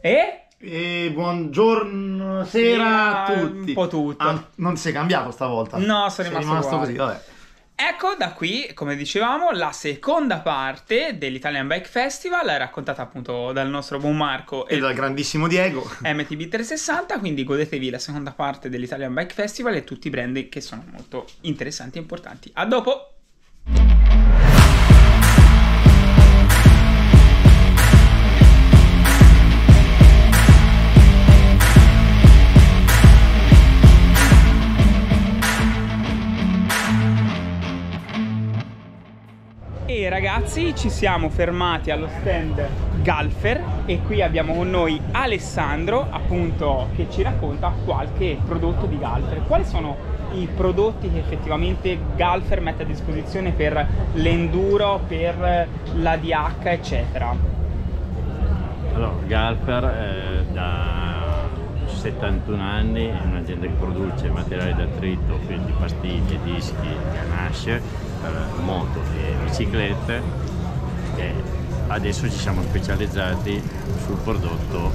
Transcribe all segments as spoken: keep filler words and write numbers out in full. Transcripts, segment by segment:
E? E buongiorno, sera a tutti. Un po' tutto. Ah, non si è cambiato stavolta? No, sono rimasto, rimasto così, vabbè. Ecco, da qui, come dicevamo, la seconda parte dell'Italian Bike Festival, raccontata appunto dal nostro buon Marco e, e dal grandissimo Diego M T B trecentosessanta, quindi godetevi la seconda parte dell'Italian Bike Festival e tutti i brand che sono molto interessanti e importanti. A dopo! E ragazzi, ci siamo fermati allo stand Galfer e qui abbiamo con noi Alessandro, appunto, che ci racconta qualche prodotto di Galfer. Quali sono i prodotti che effettivamente Galfer mette a disposizione per l'enduro, per l'A D H, eccetera? Allora, Galfer eh, da settantuno anni è un'azienda che produce materiali d'attrito, quindi pastiglie, dischi, ganasce per moto e biciclette, e adesso ci siamo specializzati sul prodotto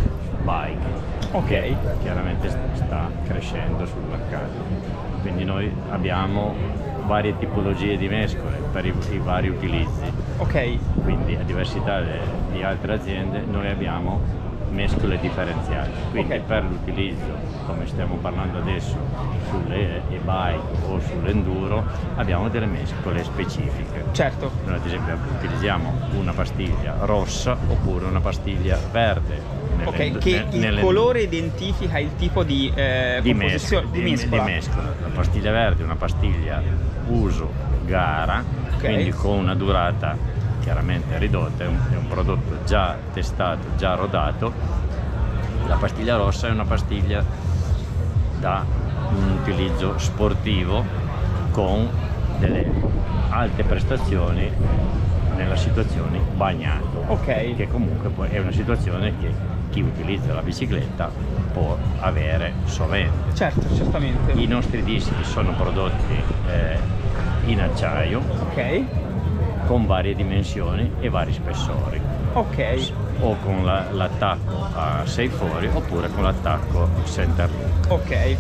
bike. Ok. Che chiaramente sta crescendo sul mercato, quindi noi abbiamo varie tipologie di mescole per i, i vari utilizzi. Ok. Quindi a diversità de, di altre aziende noi abbiamo mescole differenziate, quindi okay, per l'utilizzo, come stiamo parlando adesso, sulle e-bike o sull'enduro, abbiamo delle mescole specifiche. Certo. Noi ad esempio utilizziamo una pastiglia rossa oppure una pastiglia verde. Ok, che il colore identifica il tipo di, eh, di, mescola, di, di, mescola. di mescola. La pastiglia verde è una pastiglia uso gara, okay, quindi con una durata chiaramente ridotta, è un, è un prodotto già testato, già rodato. La pastiglia rossa è una pastiglia da un utilizzo sportivo con delle alte prestazioni nella situazione bagnato, ok, che comunque poi è una situazione che chi utilizza la bicicletta può avere sovente. Certo, certamente. I nostri dischi sono prodotti eh, in acciaio, ok, con varie dimensioni e vari spessori, ok, o con l'attacco la, a sei fori oppure con l'attacco center loop. Ok. Eh,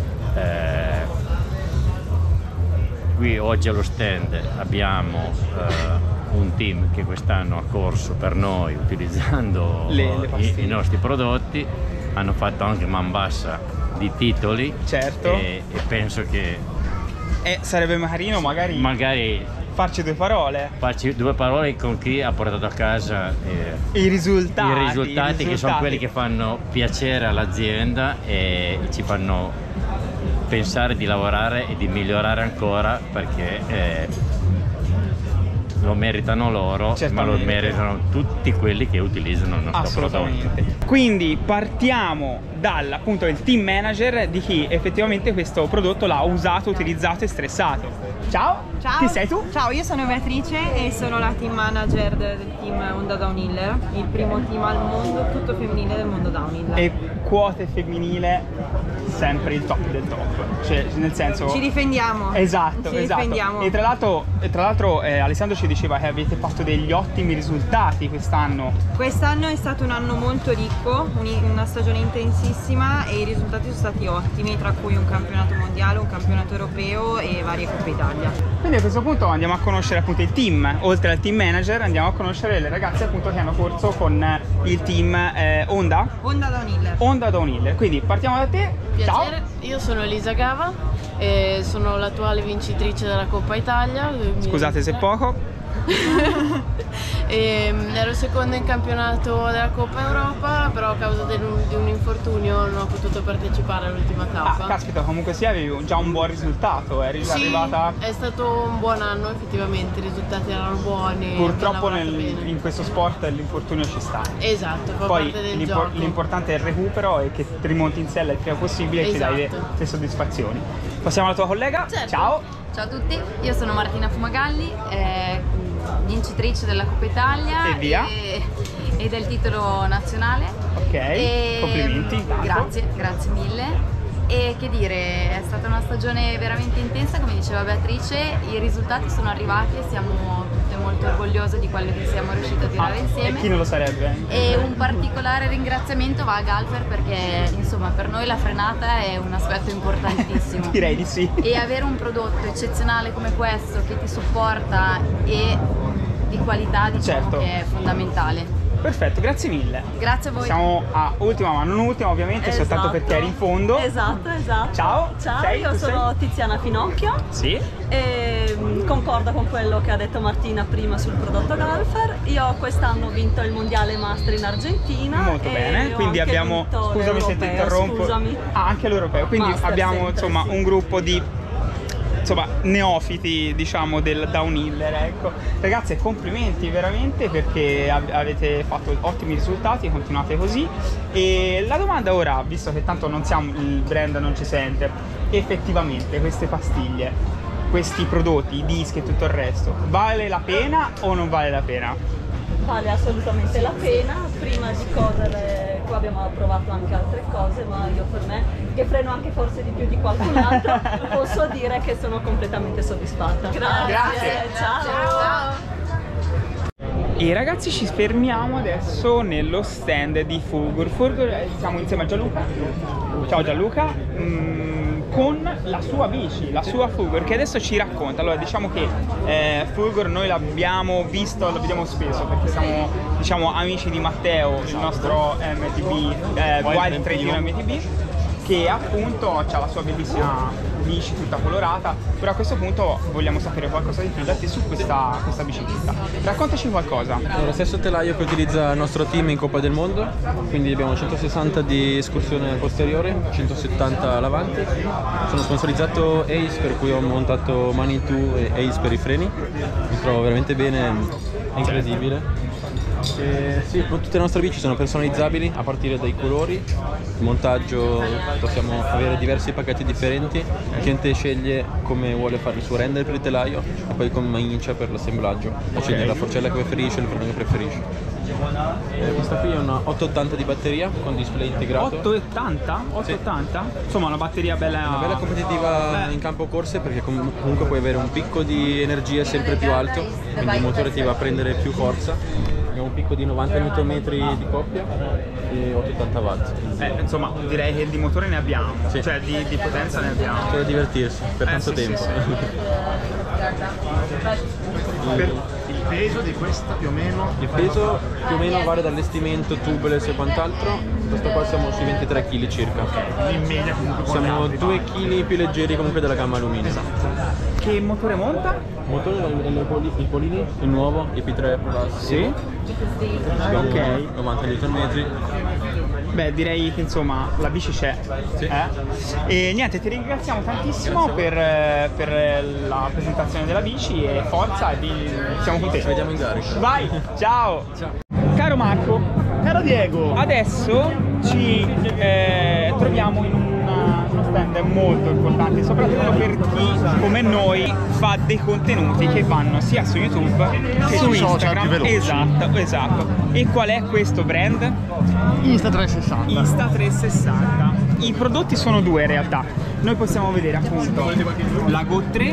qui oggi allo stand abbiamo eh, un team che quest'anno ha corso per noi utilizzando le, le i, i nostri prodotti, hanno fatto anche man bassa di titoli. Certo. E, e penso che eh, sarebbe carino magari magari farci due parole. Farci due parole con chi ha portato a casa eh, I, risultati, i, risultati, i risultati che sono quelli che fanno piacere all'azienda e ci fanno pensare di lavorare e di migliorare ancora, perché eh, lo meritano loro, ma lo meritano tutti quelli che utilizzano il nostro prodotto. Quindi partiamo dal appunto il team manager di chi effettivamente questo prodotto l'ha usato, utilizzato e stressato. Ciao! Ciao! Chi sei tu? Ciao, io sono Beatrice e sono la team manager del team Honda Downhiller, il primo team al mondo tutto femminile del mondo downhill. E quote femminile sempre il top del top, cioè nel senso ci difendiamo. Esatto, ci esatto. Difendiamo. E tra l'altro tra l'altro eh, Alessandro ci diceva che avete fatto degli ottimi risultati quest'anno. Quest'anno è stato un anno molto ricco, una stagione intensissima e i risultati sono stati ottimi, tra cui un campionato mondiale, un campionato europeo e varie Coppe Italia. Quindi a questo punto andiamo a conoscere appunto il team, oltre al team manager andiamo a conoscere le ragazze appunto che hanno corso con il team eh, Honda? Honda Downhiller. Honda Downhiller, quindi partiamo da te. Piacere, ciao. Io sono Elisa Gava e sono l'attuale vincitrice della Coppa Italia. Scusate se poco. E, ero seconda in campionato della Coppa Europa, però a causa di un, di un infortunio non ho potuto partecipare all'ultima tappa. Ah, caspita, comunque sia avevi già un buon risultato, eri già sì, arrivata... è stato un buon anno effettivamente, i risultati erano buoni. Purtroppo nel, in questo sport l'infortunio ci sta. Esatto, fa Poi parte del gioco. L'importante è il recupero e che ti rimonti in sella il prima possibile, esatto, e ci dai le, le soddisfazioni. Passiamo alla tua collega. Certo. Ciao. Ciao a tutti, io sono Martina Fumagalli, eh, vincitrice della Coppa Italia e, via. e, e del titolo nazionale. Ok, e, complimenti. Grazie, grazie mille. E che dire, è stata una stagione veramente intensa, come diceva Beatrice, i risultati sono arrivati e siamo tutte molto orgogliosa di quello che siamo riusciti a tirare Ah, insieme. e chi non lo sarebbe? E un particolare ringraziamento va a Galfer perché insomma per noi la frenata è un aspetto importantissimo. Direi di sì. E avere un prodotto eccezionale come questo che ti supporta e di qualità, diciamo Certo. che è fondamentale. Perfetto, grazie mille. Grazie a voi. Siamo a ultima ma non ultima ovviamente, Esatto. soltanto perché eri in fondo. Esatto, esatto. Ciao. Ciao, Sei? io Tu sono sei? Tiziana Finocchio Sì. e mm, concordo con quello che ha detto Martina prima sul prodotto Galfer. Io quest'anno ho vinto il mondiale master in Argentina. Molto e bene, ho quindi anche abbiamo, vinto scusami se ti l'europeo, interrompo, scusami. ah, anche l'europeo, quindi Master abbiamo sempre, insomma sì. un gruppo di insomma neofiti diciamo del downhiller, ecco. Ragazzi, complimenti veramente perché av- avete fatto ottimi risultati, continuate così. E la domanda ora, visto che tanto non siamo, il brand non ci sente, effettivamente queste pastiglie, questi prodotti, i dischi e tutto il resto, vale la pena o non vale la pena? Vale assolutamente la pena. Prima di correre qua abbiamo provato anche altre cose, ma io per me, che freno anche forse di più di qualcun altro, posso dire che sono completamente soddisfatta. Grazie, Grazie. ciao. E ragazzi, ci fermiamo adesso nello stand di Fulgur. Fulgur, eh, siamo insieme a Gianluca. Ciao Gianluca, mm, con la sua bici, la sua Fulgur, che adesso ci racconta. Allora, diciamo che eh, Fulgur noi l'abbiamo visto, lo vediamo spesso perché siamo, diciamo, amici di Matteo, il nostro M T B, eh, Wild Trentino M T B, che appunto ha la sua bellissima bici tutta colorata. Però a questo punto vogliamo sapere qualcosa di più da te su questa, questa bicicletta. Raccontaci qualcosa. È lo stesso telaio che utilizza il nostro team in Coppa del Mondo, quindi abbiamo centosessanta di escursione posteriore, centosettanta all'avanti. Sono sponsorizzato Ace, per cui ho montato Manitou e Ace per i freni. Mi trovo veramente bene, è incredibile. E sì, tutte le nostre bici sono personalizzabili a partire dai colori, il montaggio, possiamo avere diversi pacchetti differenti, il cliente sceglie come vuole fare il suo render per il telaio e poi comincia per l'assemblaggio, sceglie la forcella che preferisce, il freno che preferisce. E questa qui è una ottocentottanta di batteria con display integrato. ottocentottanta? ottocentottanta? Insomma, una batteria bella. Una bella competitiva eh. in campo corse perché com- comunque puoi avere un picco di energia sempre più alto, quindi il motore ti va a prendere più forza. Abbiamo un picco di novanta newton metri di coppia e ottocentottanta watt. Eh, insomma, direi che di motore ne abbiamo, Sì. cioè di, di potenza ne abbiamo. C'è da divertirsi per Eh, tanto sì, tempo. sì, Per il peso di questa più o meno? Il peso più o meno varia dall'allestimento, tubeless e quant'altro. Questo qua siamo sui ventitré chili circa. In media comunque con le Siamo altre due bike. chili più leggeri comunque della gamma alluminio. Che motore monta? Il motore il, il, Poli- il Polini, il nuovo, I P tre Plus. Sì. Abbiamo Ok. novanta newton metri. Beh, direi che insomma la bici c'è. Sì. Eh? E niente, ti ringraziamo tantissimo per, eh, per la presentazione della bici e forza, e vi- siamo con te. Ci vediamo in gara. Vai, ciao. Caro Marco, Caro Diego! adesso ci eh, troviamo in una- uno stand molto importante, soprattutto per chi come noi fa dei contenuti che vanno sia su YouTube che su Sui social Instagram. più veloci. Esatto, esatto. E qual è questo brand? Insta trecentosessanta. Insta trecentosessanta. I prodotti sono due in realtà. Noi possiamo vedere appunto la Go tre,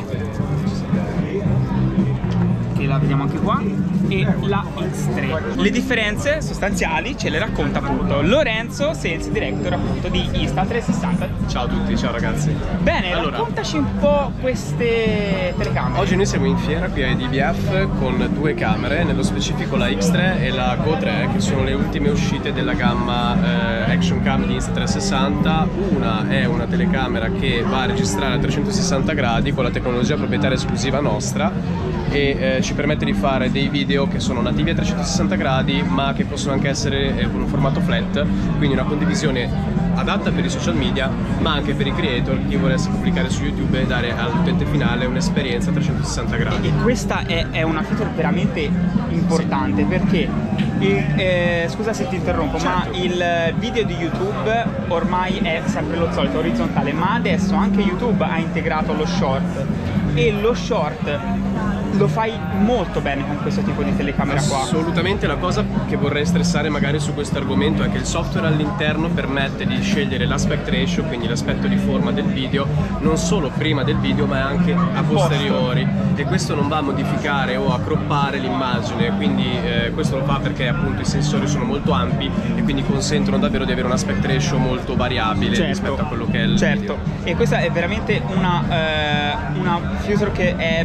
che la vediamo anche qua, e la X tre. Le differenze sostanziali ce le racconta appunto Lorenzo, Sales Director appunto di Insta trecentosessanta. Ciao a tutti, ciao ragazzi. Bene, Allora. raccontaci un po' queste telecamere. Oggi noi siamo in fiera qui a D B F con due camere, nello specifico la X tre e la Go tre, che sono le ultime uscite della gamma eh, Action Cam di Insta trecentosessanta. Una è una telecamera che va a registrare a trecentosessanta gradi con la tecnologia proprietaria esclusiva nostra e eh, ci permette di fare dei video che sono nativi a trecentosessanta gradi ma che possono anche essere eh, con un formato flat, quindi una condivisione adatta per i social media ma anche per i creator, chi volesse pubblicare su YouTube e dare all'utente finale un'esperienza a trecentosessanta gradi. E questa è, è una feature veramente importante perché, il- eh, scusa se ti interrompo, ma il video di YouTube ormai è sempre lo solito, orizzontale, ma adesso anche YouTube ha integrato lo short e lo short lo fai molto bene con questo tipo di telecamera qua. Assolutamente. La cosa che vorrei stressare magari su questo argomento è che il software all'interno permette di scegliere l'aspect ratio, quindi l'aspetto di forma del video, non solo prima del video ma anche a posteriori, e questo non va a modificare o a croppare l'immagine, quindi eh, questo lo fa perché appunto i sensori sono molto ampi e quindi consentono davvero di avere un aspect ratio molto variabile, certo, rispetto a quello che è il certo. video. E questa è veramente una, eh, una feature che è,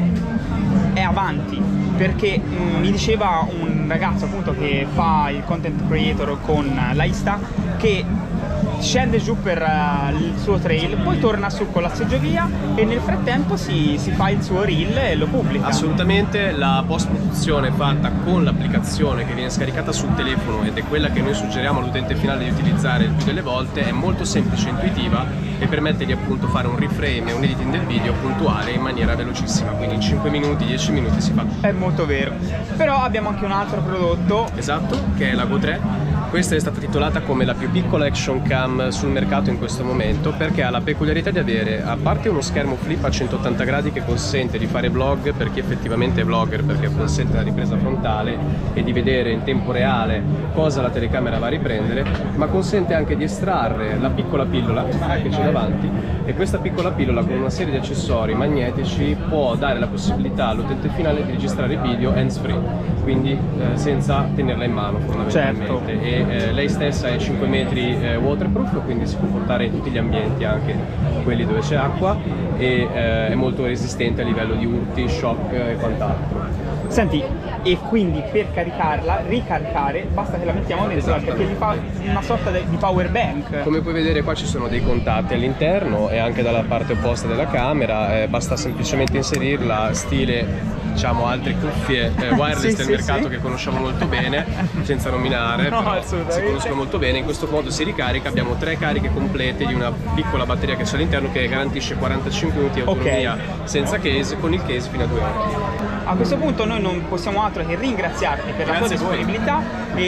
è avanti, perché mh, mi diceva un ragazzo appunto che fa il content creator con l'Aista che scende giù per uh, il suo trail, poi torna su con la seggiovia e nel frattempo si, si fa il suo reel e lo pubblica. Assolutamente. La post produzione fatta con l'applicazione che viene scaricata sul telefono ed è quella che noi suggeriamo all'utente finale di utilizzare il più delle volte è molto semplice e intuitiva e permette di appunto fare un reframe e un editing del video puntuale in maniera velocissima, quindi in cinque minuti, dieci minuti si fa. È molto vero. Però abbiamo anche un altro prodotto. Esatto, che è la Go tre. Questa è stata titolata come la più piccola action cam sul mercato in questo momento perché ha la peculiarità di avere, a parte uno schermo flip a centottanta gradi che consente di fare vlog per chi effettivamente è vlogger, perché consente la ripresa frontale e di vedere in tempo reale cosa la telecamera va a riprendere, ma consente anche di estrarre la piccola pillola che c'è davanti, e questa piccola pillola con una serie di accessori magnetici può dare la possibilità all'utente finale di registrare video hands free, quindi eh, senza tenerla in mano fondamentalmente. Certo. E eh, lei stessa è cinque metri eh, waterproof, quindi si può portare in tutti gli ambienti, anche quelli dove c'è acqua, e eh, è molto resistente a livello di urti, shock e quant'altro. Senti, e quindi per caricarla, ricaricare, basta che la mettiamo dentro, perché ti fa una sorta di power bank. Come puoi vedere qua ci sono dei contatti all'interno e anche dalla parte opposta della camera, eh, basta semplicemente inserirla stile, diciamo, altre cuffie eh, wireless sì, del sì, mercato sì. che conosciamo molto bene, senza nominare, no, però si conoscono molto bene. In questo modo si ricarica, abbiamo tre cariche complete di una piccola batteria che c'è all'interno che garantisce quarantacinque minuti di autonomia, okay, senza case, con il case fino a due ore. A questo punto noi non possiamo altro che ringraziarti per Grazie la tua disponibilità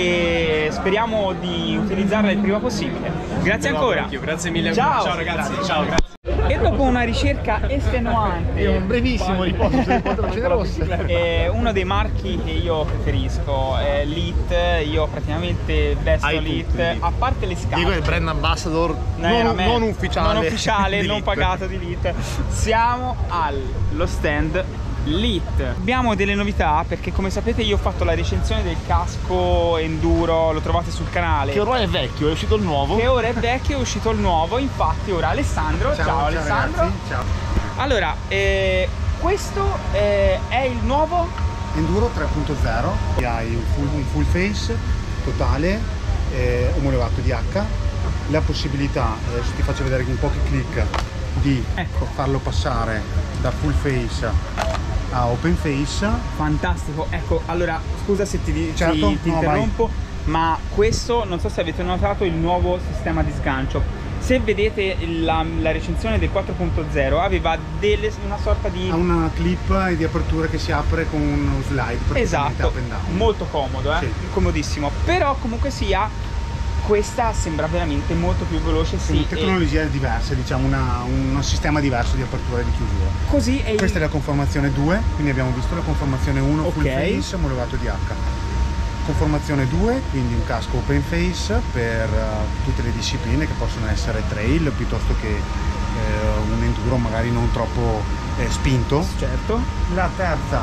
e speriamo di utilizzarla il prima possibile. Grazie no, ancora. Grazie mille. Ciao, ciao ragazzi. Grazie. Ciao, grazie. E dopo una ricerca estenuante e un brevissimo riposo sulle quattro rosse, è uno dei marchi che io preferisco è Lead. Io praticamente vesto Lead, a parte le scarpe. Dico è il brand ambassador no, non, non ufficiale, non, ufficiale, non Lead. pagato di Lead. Siamo allo stand Lead. Abbiamo delle novità perché, come sapete, io ho fatto la recensione del casco enduro, lo trovate sul canale, che ormai è vecchio, è uscito il nuovo, che ora è vecchio, è uscito il nuovo. Infatti ora Alessandro, ciao, ciao, ciao Alessandro, ragazzi. Ciao. Allora eh, questo eh, è il nuovo Enduro tre punto zero, hai un full, un full face totale, eh, omologato di H, la possibilità, adesso ti faccio vedere con pochi clic, di ecco. farlo passare da full face a open face. Fantastico. Ecco, allora scusa se ti, certo, ti, ti no, interrompo, vai. Ma questo, non so se avete notato, il nuovo sistema di sgancio. Se vedete la, la recensione del quattro punto zero aveva delle, una sorta di... ha una clip di apertura che si apre con uno slide, esatto, molto comodo, eh? Sì. Comodissimo. Però comunque sia, questa sembra veramente molto più veloce. Sì, sì, tecnologia e... diversa, diciamo una, un sistema diverso di apertura e di chiusura. Così è Questa il... è la conformazione due, quindi abbiamo visto la conformazione uno, okay, full face omologato di H. Conformazione due, quindi un casco open face per uh, tutte le discipline che possono essere trail piuttosto che uh, un enduro magari non troppo eh, spinto. Certo. La terza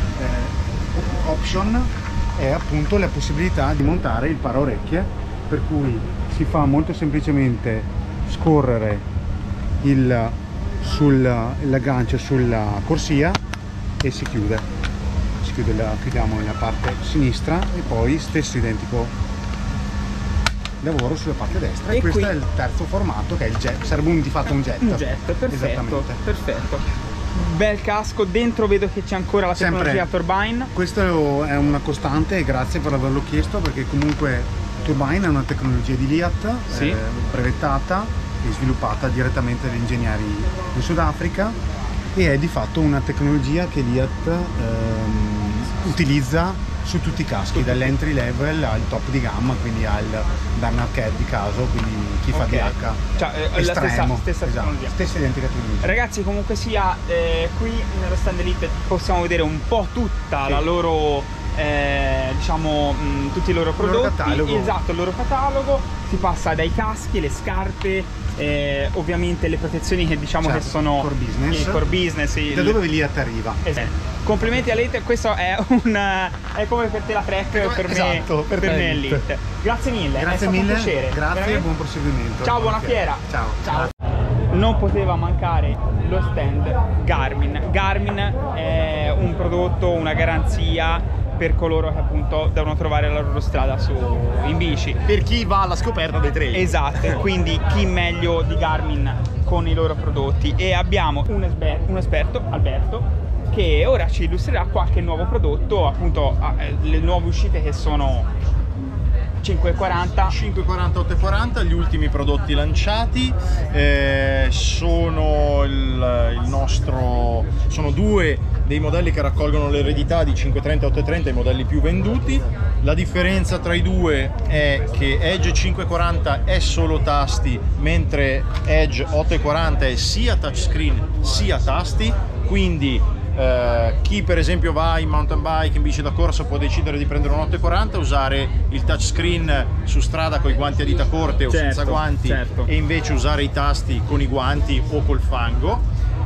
eh, option è appunto la possibilità di montare il paraorecchie, per cui si fa molto semplicemente scorrere il, sul, l'aggancio sulla corsia e si chiude. Si chiude la, chiudiamo nella parte sinistra e poi stesso identico lavoro sulla parte destra. E, e questo qui... è il terzo formato, che è il jet, sarebbe un, di fatto un jet. Un jet, perfetto, perfetto. Bel casco, dentro vedo che c'è ancora la tecnologia Sempre. Turbine. Questo è una costante e grazie per averlo chiesto, perché comunque Turbine è una tecnologia di Liat, sì, eh, brevettata e sviluppata direttamente dagli ingegneri in Sudafrica, e è di fatto una tecnologia che Liat ehm, utilizza su tutti i caschi, dall'entry level al top di gamma, quindi al Dan Arcade di caso, quindi chi fa Okay. D H Cioè, eh, la estremo, stessa- stessa esatto, tecnologia. stessa identica tecnologia. Ragazzi, comunque sia, eh, qui nello stand Elite possiamo vedere un po' tutta Sì. la loro, eh, diciamo, mh, tutti i loro Il loro prodotti. catalogo. Esatto, il loro catalogo. Si passa dai caschi, le scarpe, eh, ovviamente le protezioni che diciamo Certo, che sono core business. il core business. il- Da dove lì arriva? Esatto. Complimenti a Elite, questo è un è come per te la track, per me, Esatto, per per te me Elite. Elite. Grazie mille, è Grazie stato mille, un piacere. grazie e Veramente. buon proseguimento. Ciao, buona fiera. Ciao. Ciao. Non poteva mancare lo stand Garmin. Garmin è un prodotto, una garanzia per coloro che appunto devono trovare la loro strada su, in bici. Per chi va alla scoperta dei trail. Esatto, quindi chi meglio di Garmin con i loro prodotti. E abbiamo un, esper- un esperto, Alberto, che ora ci illustrerà qualche nuovo prodotto, appunto eh, le nuove uscite che sono cinque quaranta. cinque quaranta, otto quaranta, gli ultimi prodotti lanciati eh, sono il, il nostro sono due dei modelli che raccolgono l'eredità di cinque trenta e otto trenta, i modelli più venduti. La differenza tra i due è che Edge cinque quaranta è solo tasti, mentre Edge otto quaranta è sia touchscreen sia tasti, quindi Uh, chi per esempio va in mountain bike, in bici da corsa, può decidere di prendere un otto quaranta, usare il touchscreen su strada con i guanti a dita corte o Certo, senza guanti, certo. e invece usare i tasti con i guanti o col fango.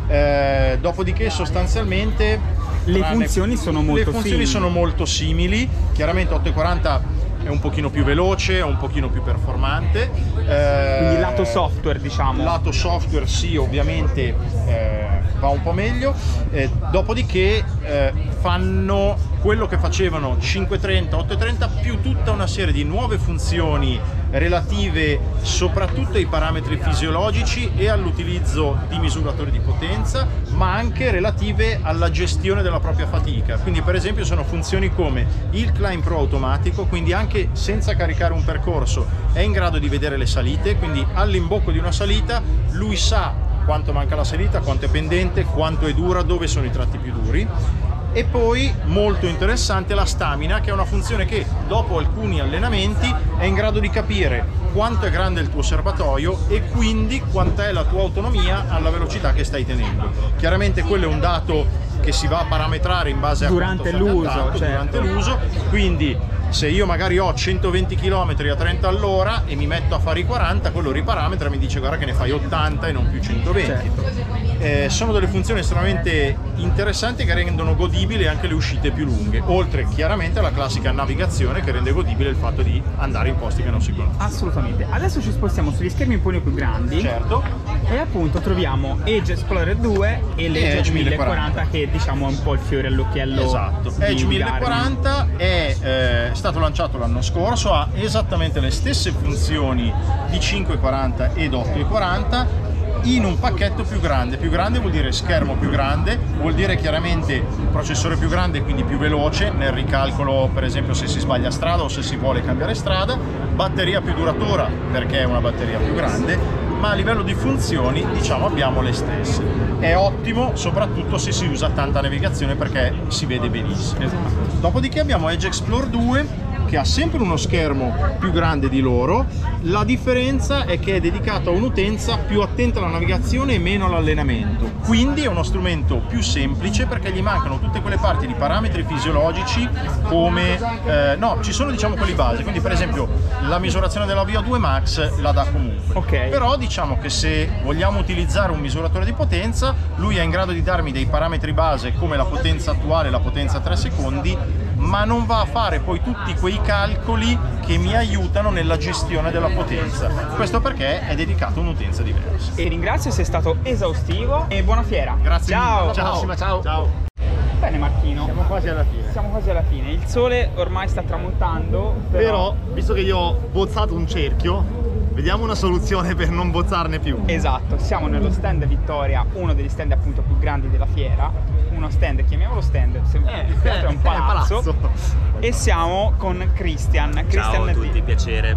Uh, dopodiché sostanzialmente Le tranne- funzioni sono molto le funzioni simili. sono molto simili. Chiaramente otto quaranta è un pochino più veloce, è un pochino più performante. Uh, Quindi lato software, diciamo. Lato software sì, ovviamente eh, va un po' meglio. Eh, dopodiché eh, fanno quello che facevano cinque trenta, otto trenta più tutta una serie di nuove funzioni relative soprattutto ai parametri fisiologici e all'utilizzo di misuratori di potenza, ma anche relative alla gestione della propria fatica. Quindi per esempio sono funzioni come il Climb Pro automatico, quindi anche senza caricare un percorso è in grado di vedere le salite, quindi all'imbocco di una salita lui sa quanto manca la salita, quanto è pendente, quanto è dura, dove sono i tratti più duri. E poi molto interessante la stamina, che è una funzione che dopo alcuni allenamenti è in grado di capire quanto è grande il tuo serbatoio e quindi quant'è la tua autonomia alla velocità che stai tenendo. Chiaramente quello è un dato che si va a parametrare in base a Durante quanto fai l'uso, tanto, certo. durante l'uso, quindi se io magari ho centoventi chilometri a trenta all'ora e mi metto a fare i quaranta, quello riparametra e mi dice guarda che ne fai ottanta e non più centoventi. Certo. Eh, sono delle funzioni estremamente interessanti che rendono godibili anche le uscite più lunghe, oltre chiaramente alla classica navigazione che rende godibile il fatto di andare in posti che non si conoscono. Assolutamente. Adesso ci spostiamo sugli schermi un po' più grandi. Certo. E appunto troviamo Edge Explorer due e l'Edge Edge mille quaranta, mille quaranta, che diciamo è un po' il fiore all'occhiello. Esatto. di Edge mille Garmin. quaranta è eh, stato lanciato l'anno scorso, ha esattamente le stesse funzioni di cinque quaranta ed otto quaranta in un pacchetto più grande. Più grande vuol dire schermo più grande, vuol dire chiaramente processore più grande, quindi più veloce nel ricalcolo, per esempio se si sbaglia strada o se si vuole cambiare strada, batteria più duratura perché è una batteria più grande, ma a livello di funzioni diciamo abbiamo le stesse. È ottimo soprattutto se si usa tanta navigazione perché si vede benissimo. Esatto. Dopodiché abbiamo Edge Explorer due che ha sempre uno schermo più grande di loro, la differenza è che è dedicato a un'utenza più attenta alla navigazione e meno all'allenamento, quindi è uno strumento più semplice perché gli mancano tutte quelle parti di parametri fisiologici come, eh, no, ci sono diciamo quelli base, quindi per esempio la misurazione della V O due Max la dà comunque, Ok. però diciamo che se vogliamo utilizzare un misuratore di potenza, lui è in grado di darmi dei parametri base come la potenza attuale, la potenza a tre secondi, ma non va a fare poi tutti quei calcoli che mi aiutano nella gestione della potenza. Questo perché è dedicato a un'utenza diversa. E ringrazio, sei stato esaustivo e buona fiera. Grazie Ciao. mille. Ciao. Prossima, ciao. Ciao. Bene Martino. Siamo quasi alla fine. Siamo quasi alla fine. Il sole ormai sta tramontando, però, Però, visto che io ho bozzato un cerchio, vediamo una soluzione per non bozzarne più. Esatto, siamo nello stand Vittoria, uno degli stand appunto più grandi della fiera. Uno stand, chiamiamolo stand, se Eh, più che altro è un palazzo. palazzo. E siamo con Christian. Christian Ciao a di- tutti, piacere.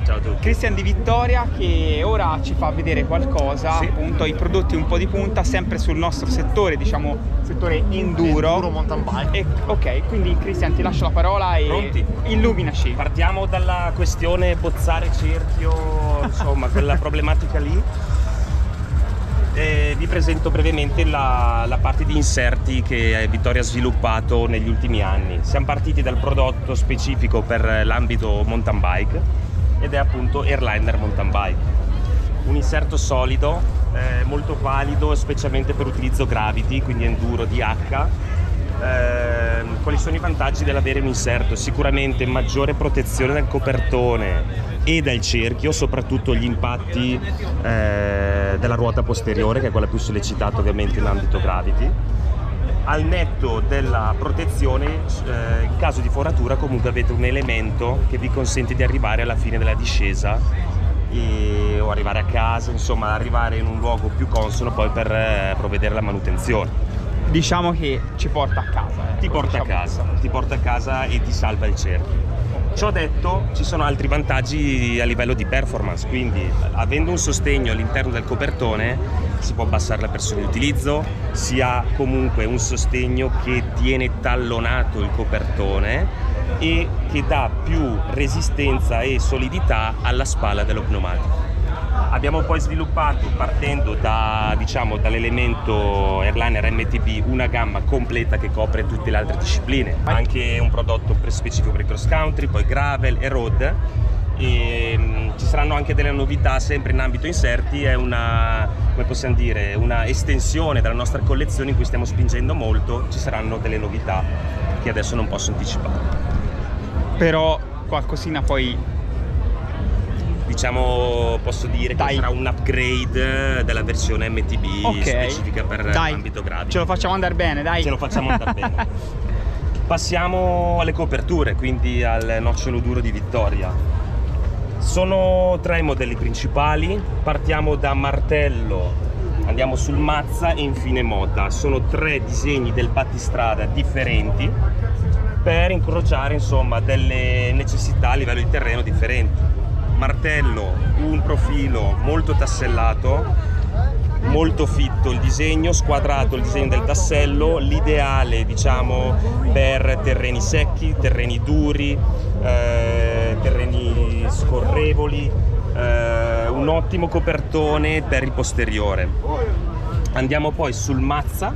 Ciao a tutti. Cristian Di Vittoria, che ora ci fa vedere qualcosa, Sì. appunto i prodotti un po' di punta, sempre sul nostro settore, diciamo settore enduro. Enduro mountain bike. E, ok, quindi Cristian ti lascio la parola e Pronti? illuminaci. Partiamo dalla questione bozzare cerchio, insomma, quella problematica lì. E vi presento brevemente la, la parte di inserti che Vittoria ha sviluppato negli ultimi anni. Siamo partiti dal prodotto specifico per l'ambito mountain bike ed è appunto Airliner Mountain Bike. Un inserto solido, eh, molto valido, specialmente per utilizzo gravity, quindi enduro D H. Eh, quali sono i vantaggi dell'avere un inserto? Sicuramente maggiore protezione dal copertone e dal cerchio, soprattutto gli impatti eh, della ruota posteriore, che è quella più sollecitata ovviamente in ambito gravity. Al netto della protezione, eh, in caso di foratura comunque avete un elemento che vi consente di arrivare alla fine della discesa e, o arrivare a casa, insomma arrivare in un luogo più consono poi per eh, provvedere alla manutenzione. Diciamo che ci porta a casa. Ecco, ti porta diciamo. a casa, ti porta a casa e ti salva il cerchio. Ciò detto, ci sono altri vantaggi a livello di performance, quindi avendo un sostegno all'interno del copertone si può abbassare la pressione di utilizzo, si ha comunque un sostegno che tiene tallonato il copertone e che dà più resistenza e solidità alla spalla dello pneumatico. Abbiamo poi sviluppato, partendo da, diciamo, dall'elemento Airliner M T B, una gamma completa che copre tutte le altre discipline, anche un prodotto specifico per il cross country, poi gravel e road. E, mh, ci saranno anche delle novità sempre in ambito inserti, è una, come possiamo dire, una estensione della nostra collezione in cui stiamo spingendo molto. Ci saranno delle novità che adesso non posso anticipare. Però qualcosina poi... Diciamo, posso dire Dai. che sarà un upgrade della versione M T B, okay, specifica per Dai. l'ambito gravity. Ce lo facciamo andare bene, dai. Ce lo facciamo andare bene. Passiamo alle coperture, quindi al nocciolo duro di Vittoria. Sono tre i modelli principali, partiamo da martello, andiamo sul mazza e infine mota. Sono tre disegni del battistrada differenti per incrociare, insomma, delle necessità a livello di terreno differenti. Martello, un profilo molto tassellato, molto fitto il disegno, squadrato il disegno del tassello, l'ideale, diciamo, per terreni secchi, terreni duri, eh, terreni scorrevoli, eh, un ottimo copertone per il posteriore. Andiamo poi sul mazza,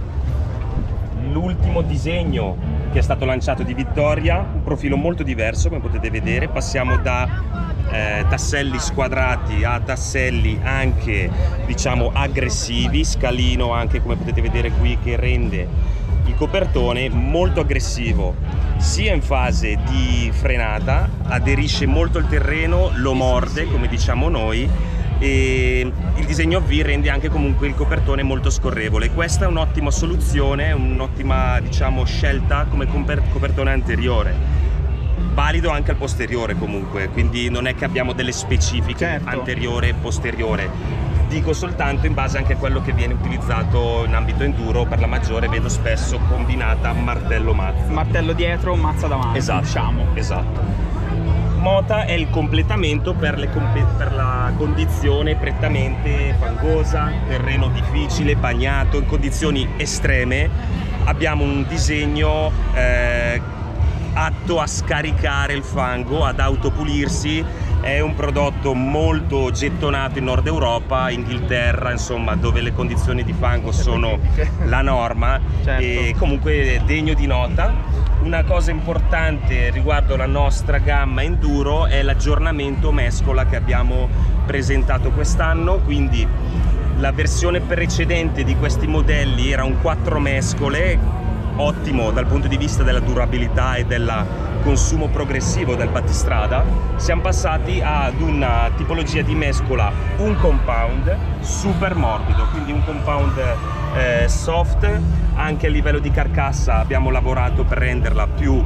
l'ultimo disegno che è stato lanciato di Vittoria, un profilo molto diverso come potete vedere, passiamo da Eh, tasselli squadrati a tasselli anche, diciamo, aggressivi, scalino anche come potete vedere qui che rende il copertone molto aggressivo sia in fase di frenata, aderisce molto al terreno, lo morde come diciamo noi, e il disegno V rende anche comunque il copertone molto scorrevole. Questa è un'ottima soluzione, un'ottima, diciamo, scelta come copertone anteriore. Valido anche al posteriore comunque, quindi non è che abbiamo delle specifiche, certo, anteriore e posteriore. Dico soltanto in base anche a quello che viene utilizzato in ambito enduro, per la maggiore vedo spesso combinata martello-mazza. Martello dietro, mazza davanti, esatto, diciamo. Esatto. Mota è il completamento per, le, per la condizione prettamente fangosa, terreno difficile, bagnato, in condizioni estreme. Abbiamo un disegno eh, atto a scaricare il fango, ad autopulirsi. È un prodotto molto gettonato in Nord Europa, Inghilterra, insomma, dove le condizioni di fango sono la norma, certo, e comunque degno di nota. Una cosa importante riguardo la nostra gamma enduro è l'aggiornamento mescola che abbiamo presentato quest'anno, quindi la versione precedente di questi modelli era un quattro mescole, ottimo dal punto di vista della durabilità e del consumo progressivo del battistrada. Siamo passati ad una tipologia di mescola un compound super morbido, quindi un compound eh, soft. Anche a livello di carcassa abbiamo lavorato per renderla più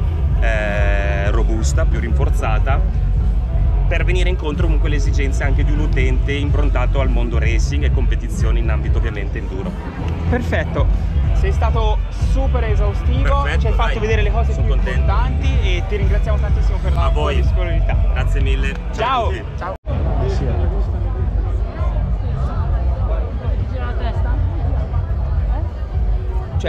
eh, robusta, più rinforzata, per venire incontro comunque alle esigenze anche di un utente improntato al mondo racing e competizioni in ambito ovviamente enduro. Perfetto. Sei stato super esaustivo, perfetto, ci hai fatto dai, vedere le cose più contento. importanti e ti ringraziamo tantissimo per la tua disponibilità. Grazie mille. Ciao! Ciao. Ciao.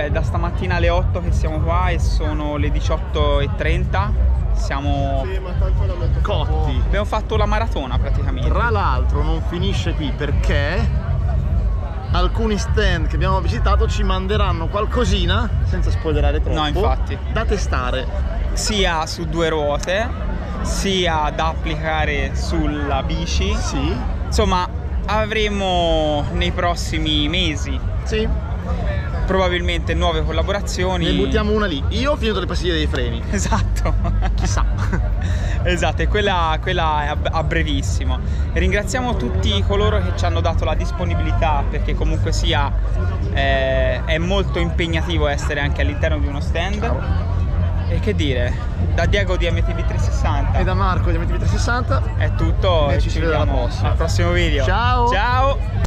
da stamattina alle otto che siamo qua e sono le diciotto e trenta. Siamo cotti. Abbiamo fatto la maratona praticamente. Tra l'altro non finisce qui perché alcuni stand che abbiamo visitato ci manderanno qualcosina, senza spoilerare troppo, no, infatti, da testare. Sia su due ruote, sia da applicare sulla bici. Sì. Insomma, avremo nei prossimi mesi, sì, probabilmente nuove collaborazioni. Ne buttiamo una lì. Io ho finito le pastiglie dei freni. Esatto. Chissà. Esatto, e quella, quella è a, a brevissimo. Ringraziamo tutti coloro che ci hanno dato la disponibilità, perché comunque sia eh, è molto impegnativo essere anche all'interno di uno stand. Ciao. E che dire, da Diego di M T V trecentosessanta e da Marco di M T V trecentosessanta è tutto. E ci, ci vediamo alla prossima. al prossimo video. Ciao. Ciao.